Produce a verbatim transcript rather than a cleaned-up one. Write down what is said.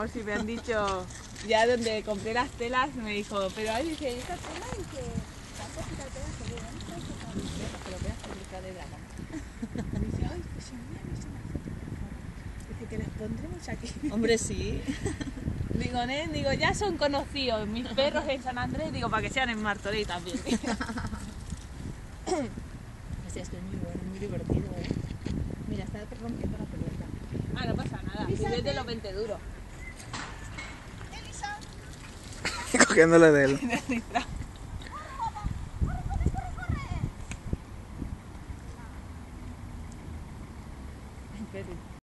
vamos, si me han dicho, ya donde compré las telas, me dijo, pero ahí dice, esta tela dice, ¿cuántas telas se ve? ¿Dónde está esa camiseta? Que lo veas publicada de la cama. Y dice, ay, pues envíame una foto, por favor. Dice que las pondremos aquí. Hombre, sí. Digo, ¿eh? Digo, ya son conocidos mis perros en San Andrés, digo, para que sean en Martorell también. Así es que es muy bueno, muy divertido, ¿eh? Mira, está rompiendo la pelota. Ah, no pasa nada, si es de los veinte duros. Cogiéndole de él. Elisa.